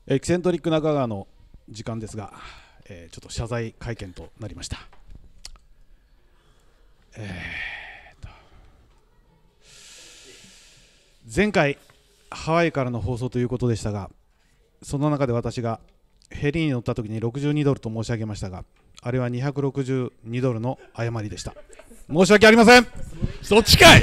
エキセントリック中川の時間ですが、ちょっと謝罪会見となりました。前回ハワイからの放送ということでしたが、その中で私がヘリに乗った時に62ドルと申し上げましたが、あれは262ドルの誤りでした。申し訳ありません。 そっちかい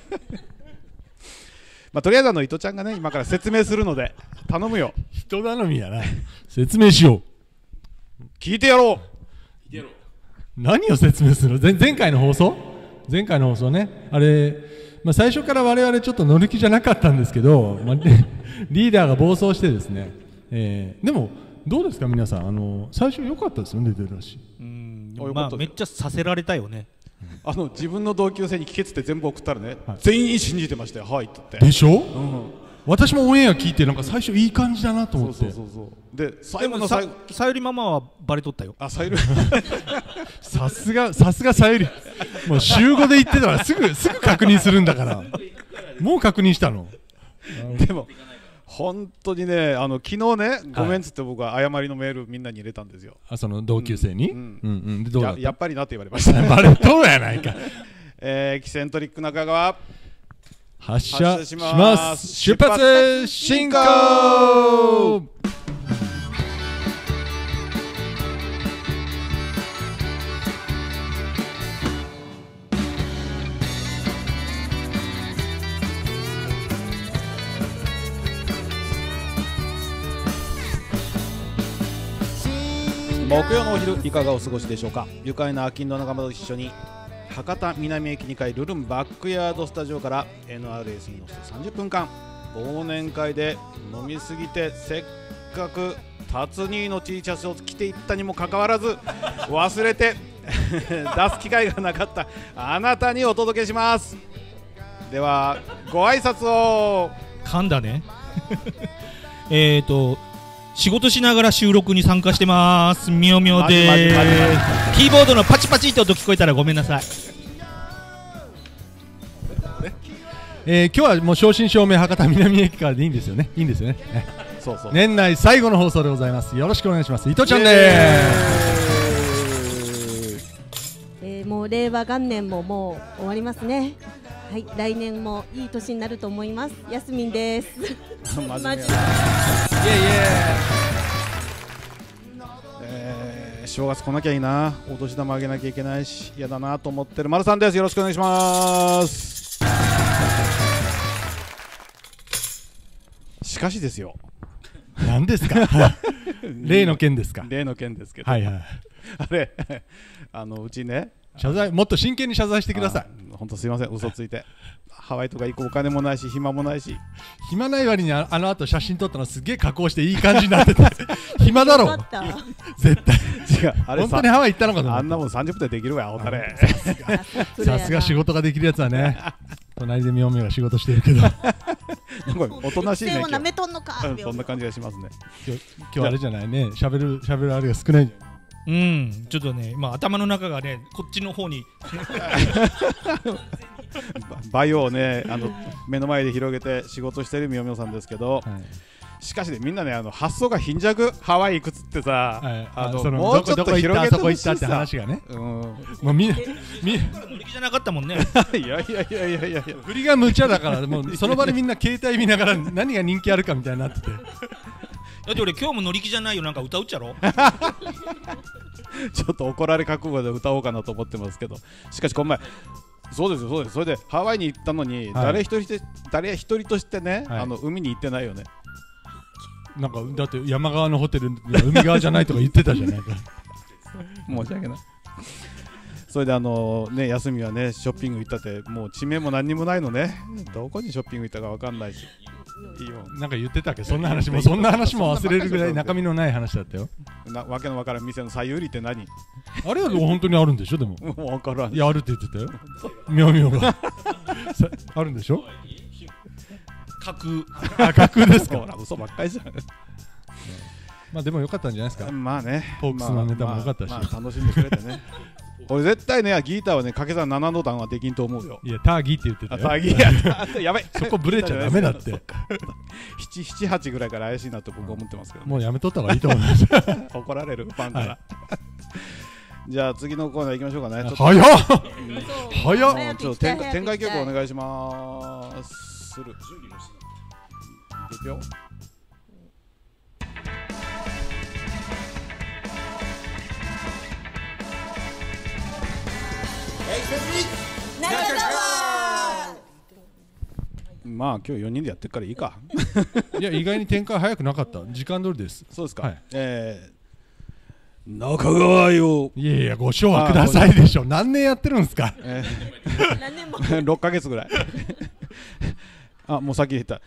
とりあえず伊藤ちゃんがね今から説明するので頼むよ。 人頼みやな。説明しよう。 聞いてやろう。 何を説明するの？前回の放送ね、あれ、最初から我々ちょっと乗る気じゃなかったんですけど、リーダーが暴走してですね、でもどうですか皆さん、最初良かったですよね、出たし。 めっちゃさせられたよね。 自分の同級生に聞けつって全部送ったらね、全員信じてましたよ。はいって言って。 でしょ、私もオンエア聞いてなんか最初いい感じだなと思って。 で最後のさゆりママはバレとったよ。 さゆりさすがさゆり、もう週5で言ってたらすぐ確認するんだから。もう確認したの？ でも本当にね、昨日ね、ごめんっつって僕は謝りのメールみんなに入れたんですよ。 その同級生に？ やっぱりなって言われました。 バレとうやないか。 エキセントリック中川発車します。出発進行。 木曜のお昼いかがお過ごしでしょうか。愉快な秋の仲間と一緒に博多南駅2階ルルンバックヤードスタジオから NRS に乗せて30分間忘年会で飲みすぎて、せっかく達兄の T シャツを着ていったにもかかわらず忘れて出す機会がなかったあなたにお届けします。ではご挨拶を。 噛んだね仕事しながら収録に参加してます。みょみょでーす。キーボードのパチパチって音聞こえたらごめんなさい。 今日はもう正真正銘博多南駅からでいいんですよね。いいんですよね。 そう年内最後の放送でございます。よろしくお願いします。伊藤ちゃんでーす。もう令和元年ももう終わりますね。はい、来年もいい年になると思います。やすみんです。 正月来なきゃいいな。お年玉あげなきゃいけないし嫌だなと思ってる丸さんです。よろしくお願いします。しかしですよ。 何ですか例の件ですか。 例の件ですけど、 はいはい、 あれうちね、 謝罪、もっと真剣に謝罪してください。 本当すいません、嘘ついてハワイとか行くお金もないし暇もないし。 暇ない割にあの後写真撮ったのすげえ加工していい感じになってて暇だろ絶対。 違う、あれ本当にハワイ行ったのかと思った。 あんなもん30分でできるわ、おたれ。 さすが仕事ができるやつはね。隣でみょんみょんが仕事してるけどなんかおとなしいね。 なめとんのか。 そんな感じがしますね。 今日あれじゃないね、喋るあれが少ない。 ちょっとね、頭の中がね、こっちの方にバイオをね、目の前で広げて仕事してるみよみよさんですけど、しかしね、みんなね、発想が貧弱。ハワイ行くっつってさ、もうちょっと広げてほしいさ。 どこ行ったって話がね、 もうみんな乗り気じゃなかったもんね。 いや振りが無茶だから、もうその場でみんな携帯見ながら何が人気あるかみたいになっててだって俺今日も乗り気じゃないよ、なんか歌うっちゃろちょっと怒られ覚悟で歌おうかなと思ってますけど、しかしこの前そうですよ。それでハワイに行ったのに、誰一人としてね、海に行ってないよね。 なんかだって山側のホテル海側じゃないとか言ってたじゃないか申し訳ない。それでね、休みはねショッピング行ったって、もう地名も何にもないのね。どこにショッピング行ったか分かんないし。 なんか言ってたっけ、そんな話も忘れるぐらい中身のない話だったよ。 わけのわからん店の左右売りって何？ あれは本当にあるんでしょ。でも分からん。 いや、あるって言ってたよみょうみょうがあるんでしょ。架空ですか。 嘘ばっかりじゃん。 でもよかったんじゃないですか。 まあね、 ポークスのネタもよかったし、 楽しんでくれてね俺絶対ねギターはね掛け算7の段はできんと思うよ。 いやターギーって言ってたあ、 よ。 ターギーややべそこブレちゃダメだって 7、8ぐらいから怪しいなと僕は思ってますけど、 もうやめとった方がいいと思います怒られるファンから、 はい、 じゃあ次のコーナー行きましょうかね。ちょっと早っ早っ。 ちょっと展開曲お願いします。するいくよ。まあ今日4人でやってるからいいかいや意外に展開早くなかった。時間通りです。 そうですか、 はい、 中川よ。 いやいやご賞はくださいでしょ。何年やってるんですか。 何年も 6ヶ月ぐらいあ、もう先に言った、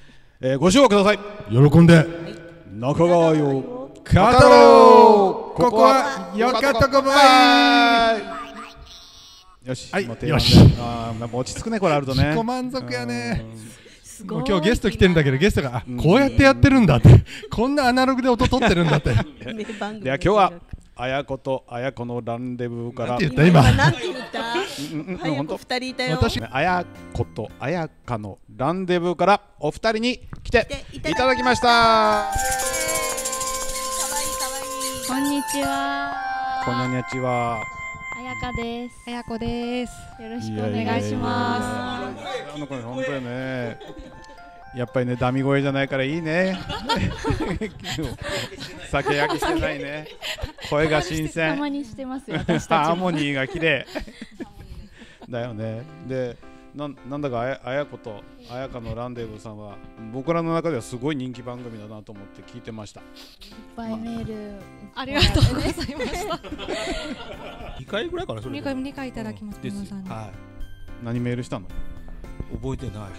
ご賞はください。 喜んで中川よ語ろう。ここはよかったこばい。 よし、 はい、 もうよし。 あー、落ち着くねこれあるとね。 自己満足やね。 すごい。 今日ゲスト来てるんだけどゲストがこうやってやってるんだってこんなアナログで音取ってるんだってでは今日はあやことあやこのランデブーから。 なんて言った今。 なんて言った早く2人いたよ。 私あやことあやかのランデブーからお二人に来ていただきました。 かわいいかわいい。 こんにちは。 こんにちは。 あやかです。 あやこです。 よろしくお願いします。 あの子ね、本当にね、やっぱりね、ダミ声じゃないからいいね。酒焼きしてないね。声が新た鮮。 まにしてますよ。私たちも。 ハーモニーが綺麗。だよね。で、なんだかあやことあやかのランデブーさんは僕らの中ではすごい人気番組だなと思って聞いてました。 いっぱいメールありがとうございました。 2回ぐらいかなそれ。 2回いただきます。 です皆さんに。 は何メールしたの？ い。覚えてない。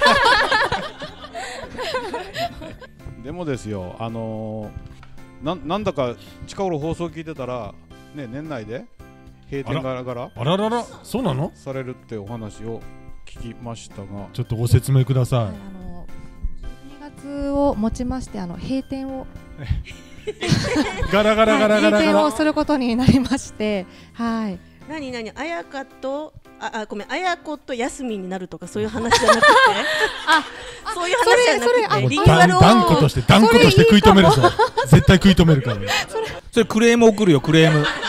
でもですよ、なんだか近頃放送聞いてたらね、年内で閉店ガラガラあらららそうなの。 されるってお話を聞きましたが、 ちょっとご説明ください。 はい、12月をもちまして閉店をガラガラガラガラガ閉店をラ。 することになりまして、はい。 何あやかとごめん、あやことやすみになるとかそういう話じゃなくてそういう話じゃなくてリニューアルを断固として食い止めるぞ。絶対食い止めるから。 それクレーム送るよクレーム。 だ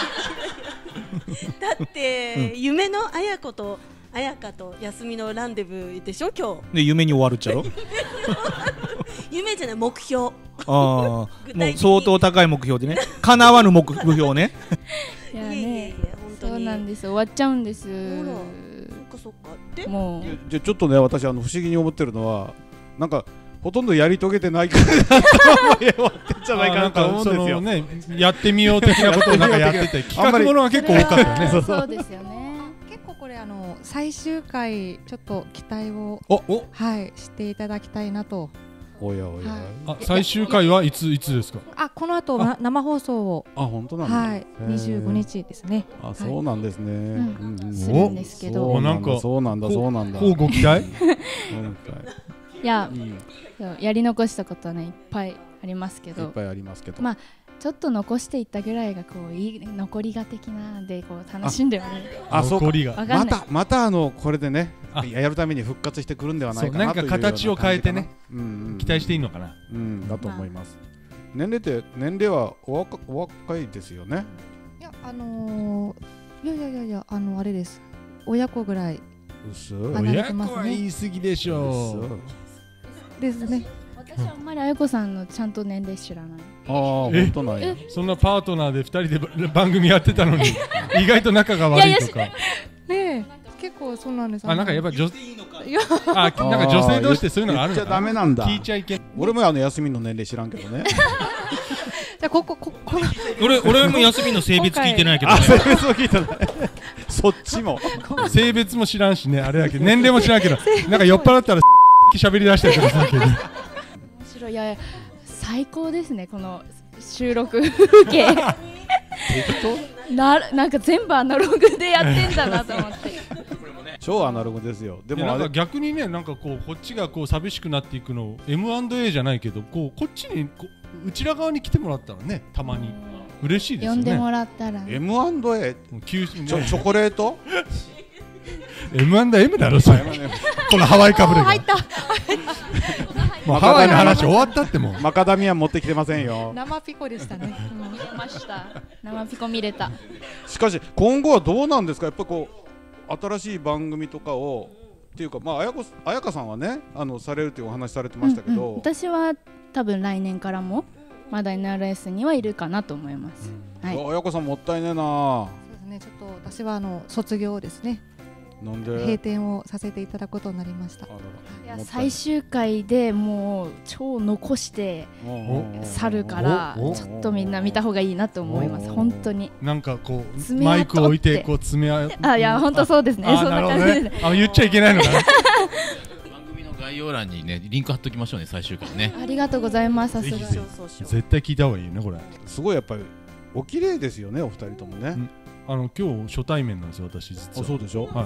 って夢のあやことあやかとやすみのランデブーでしょ今日。 で夢に終わるっちゃろ。 夢じゃない目標。 ああ、もう相当高い目標でね。叶わぬ目標ね。 いやいえいえいね。 え本当に。 そうなんです。終わっちゃうんです。 ほら、そっかそっか。でもうじゃちょっとね、私不思議に思ってるのは、なんかほとんどやり遂げてないから終わってんじゃないかなと思うんですよ。 そのね、やってみよう的なことをなんかやってて企画ものが結構多かったよね。 そうですよね。 結構これ最終回ちょっと期待をはいしていただきたいなと。 おやおや。 あ、最終回はいつですか。 この後生放送を本当なんだ。 はい25日ですね。 そうなんですね。 するんですけど。 なんかそうなんだ。 こうご期待。 いや、やり残したことはねいっぱいありますけど。 いっぱいありますけど。 まあちょっと残していったぐらいがこういい残りが的なんでこう楽しんではね。 残りが。 またこれでねやるために復活してくるんではないかなという。 なんか形を変えてね。期待していいのかな。 だと思います。年齢はお若いですよね。 いやいやあれです。親子ぐらい。 親子は言い過ぎでしょう。ですね。 私はあんまりあやこさんのちゃんと年齢知らない。 本当なんや。 そんなパートナーで2人で番組やってたのに意外と仲が悪いとか。 ね結構そうなんです。 なんかやっぱなんか女性同士でそういうのがあるのかな。 ダメなんだ。 聞いちゃいけ。 俺も休みの年齢知らんけどね。 じゃあ俺も休みの性別聞いてないけどね。 性別も聞いてない。そっちも。 性別も知らんしね、あれだけど年齢も知らんけど、なんか酔っ払ったら喋り出したりとかするけど。 面白い。いや最高ですねこの収録風景。なんか全部アナログでやってんだなと思って。 超アナログですよ。でもなんか逆にね、なんかこっちが寂しくなっていくのを M&A じゃないけどこっちにうちら側に来てもらったらね、たまに嬉しいですよね。 呼んでもらったら。 M&A チョコレート M&M だろそれ。このハワイかぶれが。もうハワイの話終わったってもう。 マカダミア持ってきてませんよ。 生ピコでしたね。 見ました。生ピコ見れた。 しかし今後はどうなんですか。やっぱこう新しい番組とかをっていうか、まあ彩香さんはねされるというお話されてましたけど、 私は多分来年からもまだ NRS にはいるかなと思います。 彩香さんもったいねえな。 そうですね。ちょっと私は卒業ですね。 なんで閉店をさせていただくことになりました。 いや最終回でもう超残して去るからちょっとみんな見た方がいいなと思います。本当になんかこうマイクを置いてこう爪痕。 いや本当そうですね。そんな感じでね。 言っちゃいけないのかな。 番組の概要欄にねリンク貼っときましょうね、最終回ね。 ありがとうございます。さすが絶対聞いた方がいいよねこれ。 すごいやっぱりお綺麗ですよね、お二人ともね。 今日初対面なんですよ私実は。 そうでしょ。 はい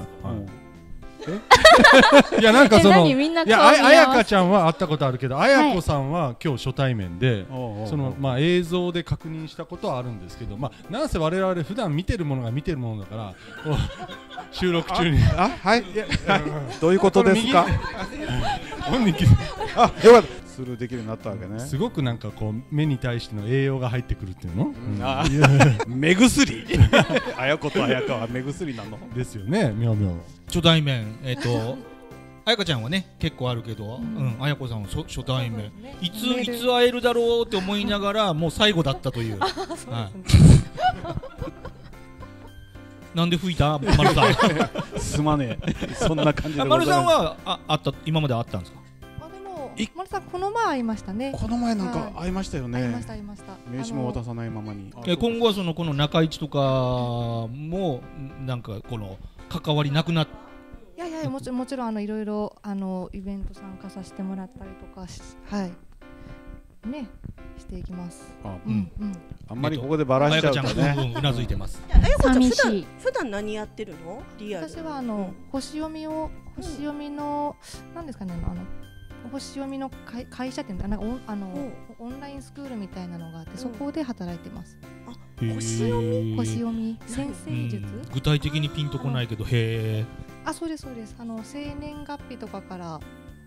。いやなんかそのいや彩香ちゃんは会ったことあるけど、彩子さんは今日初対面で、そのまあ映像で確認したことはあるんですけど、まあなんせ我々普段見てるものが見てるものだから収録中にはいどういうことですか。 本人よかったスルーできるようになったわけね。 すごくなんかこう目に対しての栄養が入ってくるっていうの。 目薬。彩子と彩香は目薬なのですよね。みょうみょう。 初対面彩香ちゃんはね結構あるけど、彩子さんは初対面。いつ会えるだろうって思いながらもう最後だったという。なんで吹いた丸さん。 すまねえ。そんな感じで。 丸さんは今まで会ったんですか。 丸さんこの前会いましたね。 この前なんか会いましたよね。 会いました名刺も渡さないままに。 今後はこの中市とかもなんかこの関わりなくなって。 いやもちろんいろいろイベント参加させてもらったりとかねしていきます。 あんまりここでバラしちゃうとね。 うなずいてます。 寂しい。普段何やってるの？リアル。 私は星読みのなんですかね星読みの会社店なんかオンラインスクールみたいなのがあってそこで働いてます。 星読み先生術。 具体的にピンとこないけどへえ。 そうです。生年月日とかから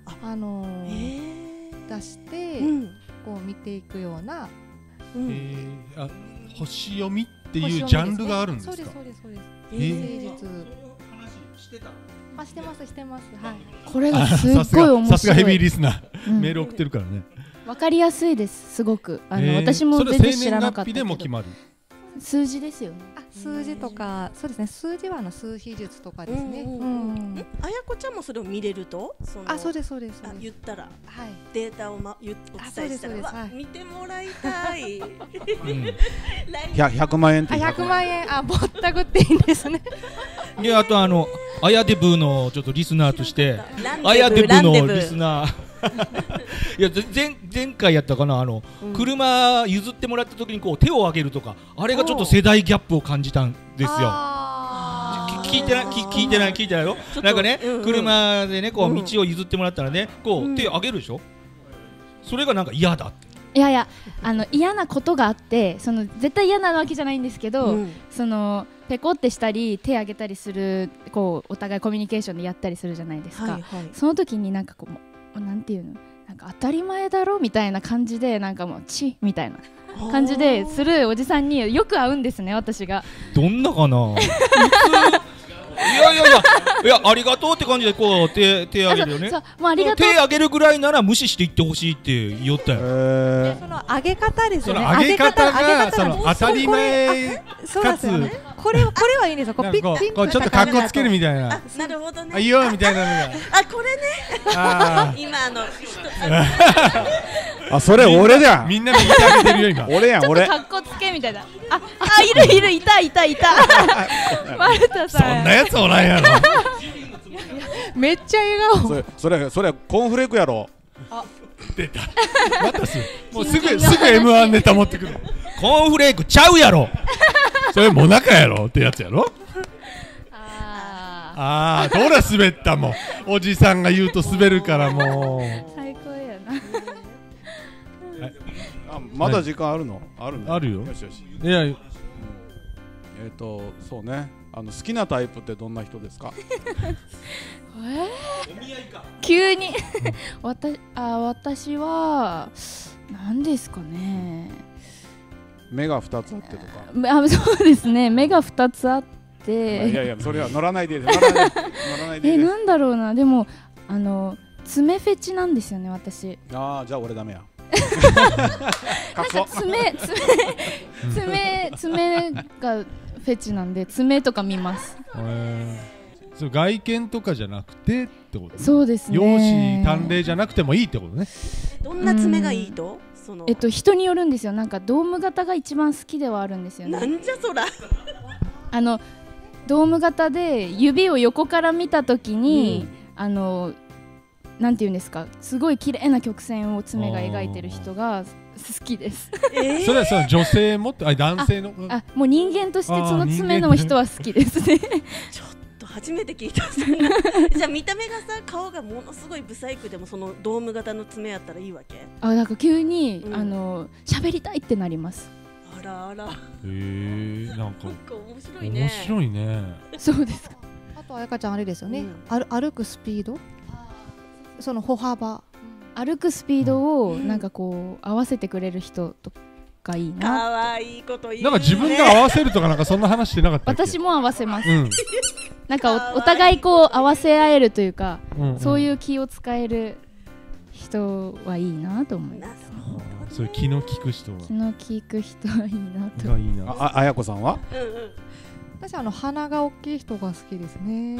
出してこう見ていくような。 星読みっていうジャンルがあるんですか。 そうです。先生術。してます。はい。 これがすっごい面白い。 さすがヘビーリスナー。メール送ってるからね。 わかりやすいです。すごく私も全然知らなかったけど。 それ生年月日でも決まる。 数字ですよね。 数字とかそうですね。数字は数比術とかですね。 彩子ちゃんもそれを見れると。 そうです。 言ったらデータをお伝えしたら見てもらいたい。 100万円って。 100万円ぼったくっていいんですね。 であとアヤデブのちょっとリスナーとしてアヤデブのリスナー。いや前回やったかな車譲ってもらった時にこう手を挙げるとかあれがちょっと世代ギャップを感じたんですよ。聞いてないよ。なんかね車でねこう道を譲ってもらったらねこう手を挙げるでしょ。それがなんか嫌だって。 いや嫌なことがあって絶対嫌なわけじゃないんですけどペコってしたり手挙げたりするこうお互いコミュニケーションでやったりするじゃないですか。その時になんかこうなんていうのなんか当たり前だろみたいな感じでなんかもうチみたいな感じでするおじさんによく会うんですね私が。 どんなかな。いやありがとうって感じでこう手挙げるよね。 もうありがとう。 手挙げるぐらいなら無視していってほしいって言ったよ。 その上げ方ですよね。 上げ方が当たり前かつこれはいいんですよ。こうピッこうちょっと格好つけるみたいな。 なるほどね。 いいよみたいなのが。 これね。今それ俺じゃん。 みんな右手上げてるよ今。 俺やん俺。 ちょっと格好つけみたいな。いるいた。丸田さん。 そんなやつおらんやろ。 めっちゃ笑顔。 それコーンフレークやろ。 出た。またもうすぐ M1 ネタ持ってくる。 コーンフレークちゃうやろ。 それもなかやろってやつやろ。ほら滑ったもん。おじさんが言うと滑るからもう。 最高やな。 まだ時間あるの？あるね。 あるよ。 よしよし。 いや、 そうね。好きなタイプってどんな人ですか？ 急に私は何ですかね。 目が2つあってとか。 そうですね。目が2つあって。 いやそれは乗らないで。 なんだろうな。でも爪フェチなんですよね、私。 じゃあ俺ダメや。 爪がフェチなんで爪とか見ます。 そう外見とかじゃなくてってことね。 そうですね。 容姿端麗じゃなくてもいいってことね。 どんな爪がいいと？ 人によるんですよ。なんかドーム型が一番好きではあるんですよね。 なんじゃそら。 ドーム型で指を横から見たときに、なんていうんですか、すごい綺麗な曲線を爪が描いてる人が好きです。 それはその女性も男性の？ もう人間としてその爪の人は好きですね。 ちょっと初めて聞いた。じゃあ見た目がさ、顔がものすごいブサイクでもそのドーム型の爪やったらいいわけ？ なんか急に喋りたいってなります。 あらあら。 なんか面白いね。 面白いね。 そうですか。 あと彩香ちゃんあれですよね。歩くスピード、その歩幅、 歩くスピードをなんかこう合わせてくれる人とかいいな。 かわいいこと言うね。 なんか自分が合わせるとかなんかそんな話してなかったっけ？ 私も合わせます。なんかお互いこう合わせ合えるというか、そういう気を使える人はいいなと思います。 そういう気の利く人は。 気の利く人はいいなと。 いいな。 あやこさんは？ 私鼻が大きい人が好きですね。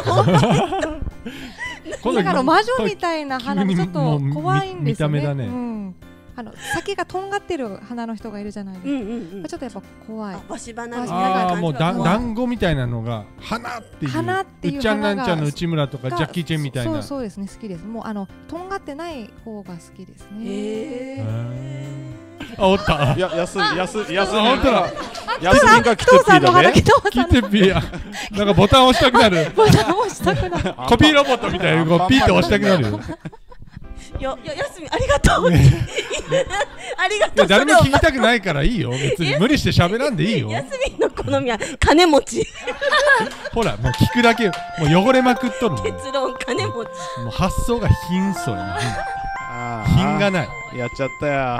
魔女みたいな鼻もちょっと怖いんですよね。見た目だね。先がとんがってる鼻の人がいるじゃないですか。ちょっとやっぱ怖い。 わし鼻みたいな感じ。 もう団子みたいなのが花っていう。 花っていう。 うっちゃんなんちゃんの内村とかジャッキーチェンみたいな。 そうですね、好きです。もうとんがってない方が好きですね。 おった。 いや安みがキトピーだね。 キトピーや。なんかボタン押したくなる。 ボタン押したくなる。 コピーロボットみたいにピーって押したくなるよ。 やすみありがとう。ありがとう。 誰も聞きたくないからいいよ。別に無理して喋らんでいいよ。 やすみの好みは金持ち。 ほらもう聞くだけもう汚れまくっとる。 結論金持ち。 もう発想が貧相や。品がない。 やっちゃったや。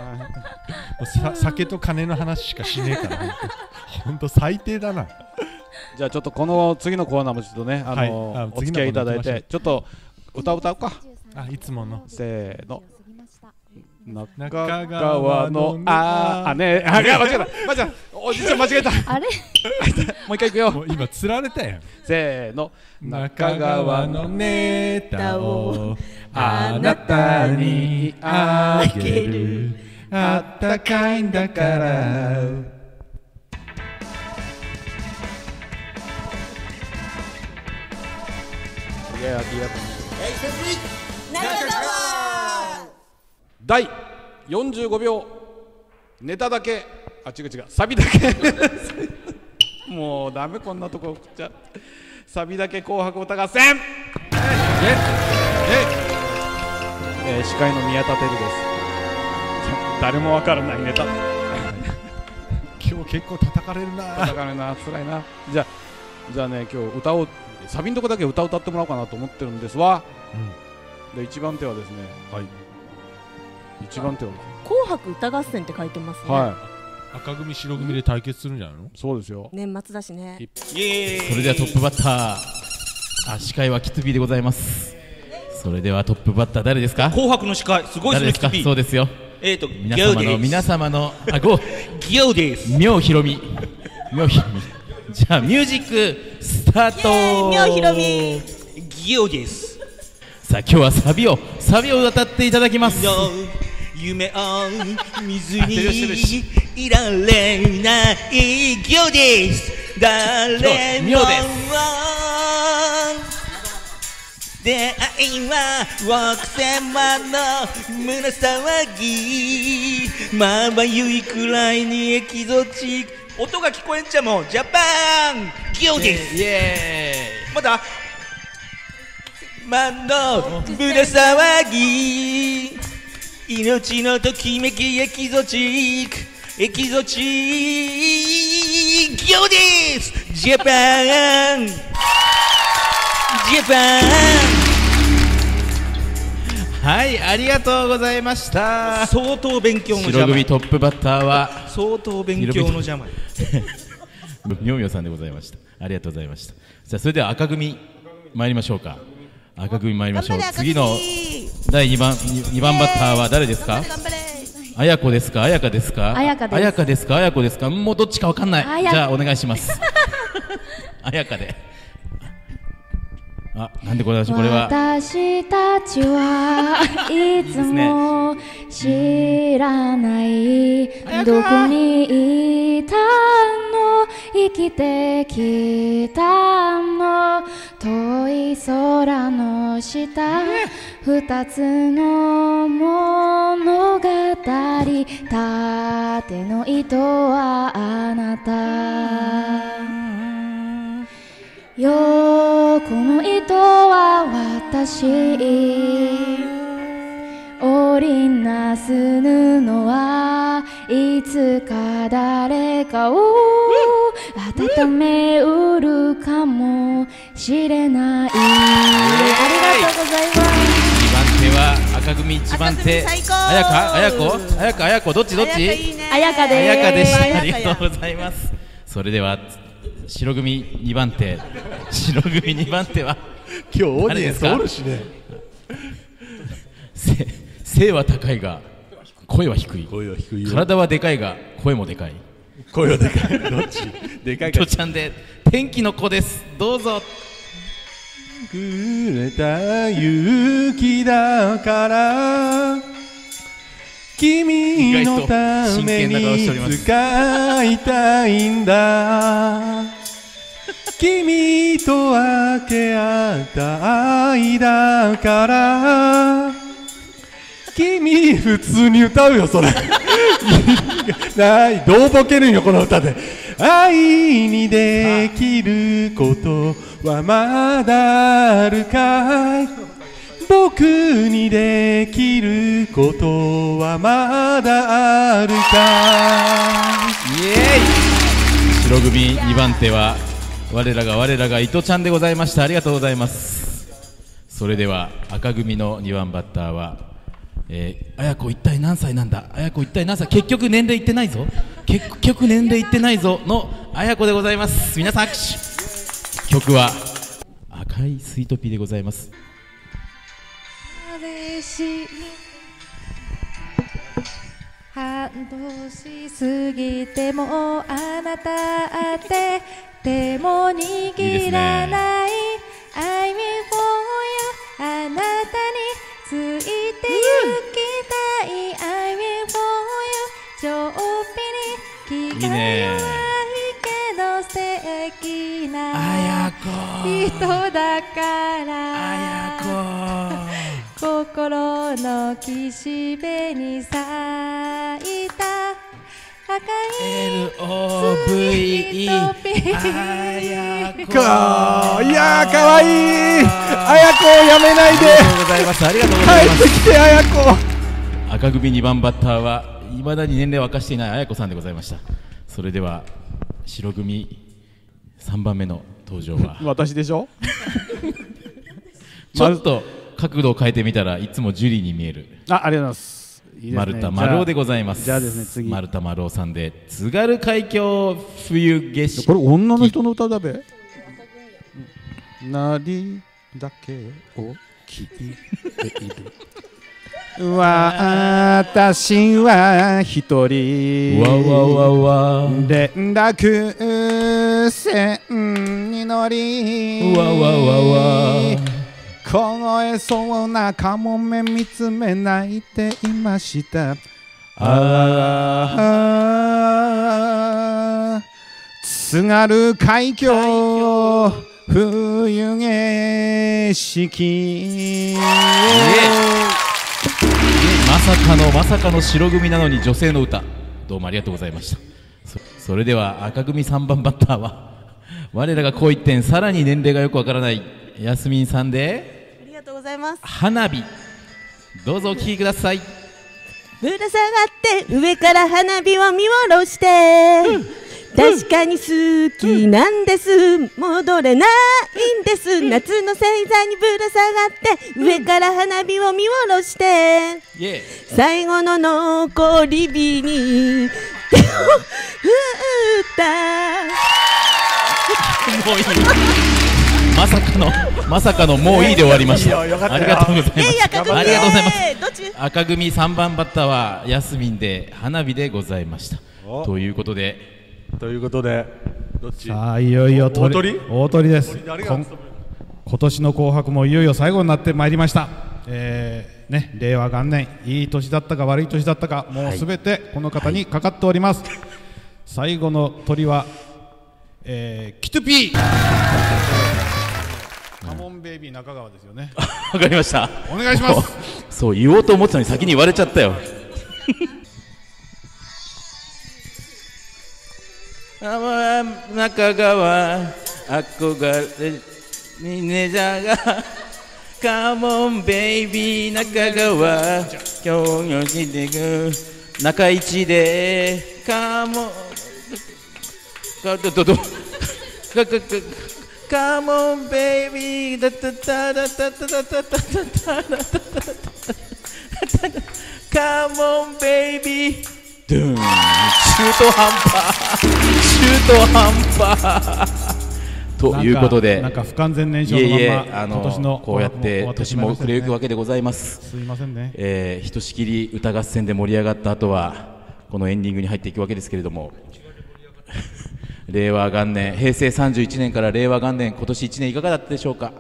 酒と金の話しかしねえから。本当最低だな。 じゃあちょっとこの次のコーナーもちょっとねお付き合いいただいてちょっと歌うか。 いつものせーの。中川の間違えた。おじいちゃん間違えた。 あれ？ もう一回いくよ。 もう今釣られたやん。 せーの。 中川のネタをあなたにあげる。あったかいんだから。 第45秒ネタだけ違うサビだけもうダメこんなとこ送っちゃう。サビだけ紅白歌合戦司会の宮田輝です。誰もわからないネタ今日結構叩かれるな。 辛いな。じゃあね今日歌をサビのとこだけ歌ってもらおうかなと思ってるんですわ。で一番手はですね、一番手は紅白歌合戦って書いてますね。 赤組白組で対決するんじゃないの？ そうですよ。 年末だしね。 それではトップバッター司会はキツビでございます。それではトップバッター誰ですか？ 紅白の司会すごいですね。キツビ。 そうですよ。皆様のギオです。 妙ひろみ。じゃあミュージックスタート。 妙ひろみギオです。 さあ今日はサビを歌っていただきます。 夢を見ずにいられないギオです。誰も出会いは億千万の胸騒ぎまばゆいくらいにエキゾチック音が聞こえんちゃもんジャパンギオです。まだ万の胸騒ぎ命のときめきエキゾチックエキゾチック今日ですジャパンジャパン。 はい、ありがとうございました。 相当勉強のジャマイ。 白組トップバッターは相当勉強のジャマイ。 みょうみょうさんでございました。ありがとうございました。じゃあそれでは赤組参りましょうか。赤組参りましょう。次の第2番バッターは誰ですか？あやこですか？あやかですか？ あやかです。 あやかですか？あやこですか？もうどっちかわかんない。じゃあお願いします。あやかで。あ、なんでこれは私たちはいつも知らないどこにいたの生きてきたの遠い空の下二つの物語縦の糸はあなた横の糸は私織りなす布はいつか誰かを温めうるかもしれない。ありがとうございます。 2番手は赤組1番手あやこどっちあやかでした。ありがとうございます。それでは白組2番手は今日オーディエンスおるしね。 背は高いが声は低い。体はでかいが声もでかい。 声はでかい。どっち？でかいか。 とちゃんで天気の子です。どうぞ。 くれた雪だから君のために使いたいんだ君と分け合った愛だから君普通に歌うよそれないどうボケるんよこの歌で愛にできることはまだあるかい僕にできることはまだあるかい。イエーイ。白組2番手は我らが伊藤ちゃんでございました。ありがとうございます。それでは赤組の2番バッターはあやこ一体何歳なんだ。あやこ一体何歳。結局年齢いってないぞのあやこでございます。皆さん拍手。曲は赤いスイートピーでございます。 半年過ぎてもあなたって手も握らない I will for you あなたについて行きたい I will for you ちょっぴり気が弱いけど素敵な人だからあやこ心の岸辺に咲いた赤い LOVE あやこいやーかわいいあやこやめないで。 ありがとうございます。ありがとうございます。 帰ってきてあやこ。 赤組2番バッターはいまだに年齢を明かしていないあやこさんでございました。それでは白組3番目の登場は私でしょちょっと角度を変えてみたらいつもジュリーに見えるありがとうございます。いいですね、 丸田丸尾でございます。 じゃあですね次丸田丸尾さんで津軽海峡冬景色。 これ女の人の歌だべ。なりだけを聞いている私は一人連絡船に乗り凍えそうなカモメ見つめ泣いていました。津軽海峡冬景色まさかの白組なのに女性の歌。どうもありがとうございました。それでは赤組3番バッターは我らがこう一点さらに年齢がよくわからないやすみんさんでありがとうございます。 花火。どうぞお聴きください。 ぶら下がって上から花火を見下ろして、確かに好きなんです、戻れないんです、夏の星座にぶら下がって上から花火を見下ろして、最後の残り火に手を振ったもういいまさかのもういいで終わりました。ありがとうございます。ありがとうございます。赤組3番バッターはヤスミンで花火でございました。ということでどっち？ さあいよいよ大鳥です。今年の紅白もいよいよ最後になってまいりました。令和元年、いい年だったか悪い年だったか、もうすべてこの方にかかっております。最後の鳥は、キトゥピーカモンベイビー中川ですよね。 わかりました。 お願いします。 そう言おうと思ってたのに先に言われちゃったよ。中川憧れにねじゃがカモンベイビー中川今日の日でく中一でカモンカモンベイビーだったただたたたたたたたカモンベイビードゥーン中途半端ということで、 なんか不完全燃焼のまま今年のこうやって年も暮れゆくわけでございます。 すいませんね。 ひとしきり歌合戦で盛り上がった後はこのエンディングに入っていくわけですけれども、令和元年、平成31年から令和元年、今年1年いかがだったでしょうか。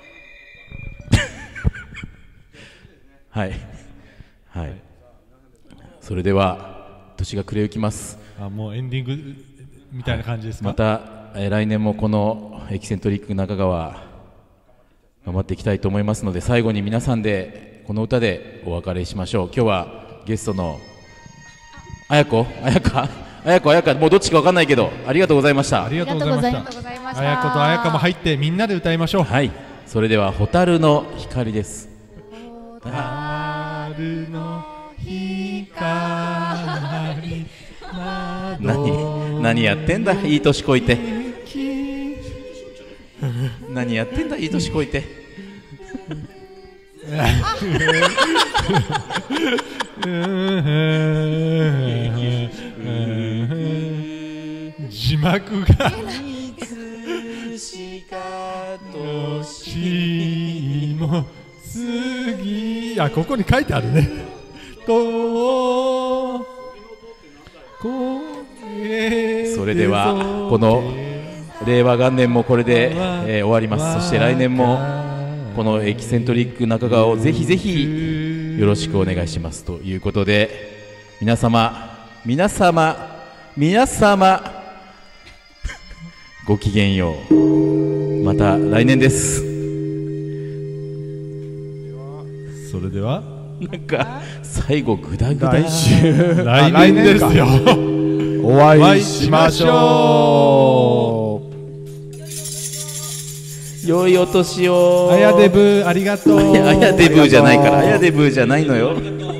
はいはい、それでは年が暮れゆきます。 もうエンディングみたいな感じですか。 また来年もこのエキセントリック中川頑張っていきたいと思いますので、最後に皆さんでこの歌でお別れしましょう。今日はゲストのあやこもうどっちか分かんないけどありがとうございました。 ありがとうございました。あやことあやかも入ってみんなで歌いましょう。 はい、それでは蛍の光です。 蛍の光何やってんだいい年こいて何やってんだいい年こいて字幕が年も過ぎここに書いてあるね。 それではこの令和元年もこれで、終わります。そして来年もこのエキセントリック中川をぜひぜひよろしくお願いしますということで、皆様ごきげんよう。また来年です。 それではなんか最後グダグダ。 来年ですよ。 お会いしましょう。良いお年を。 あやデブありがとう。 あやデブじゃないから、あやデブじゃないのよ。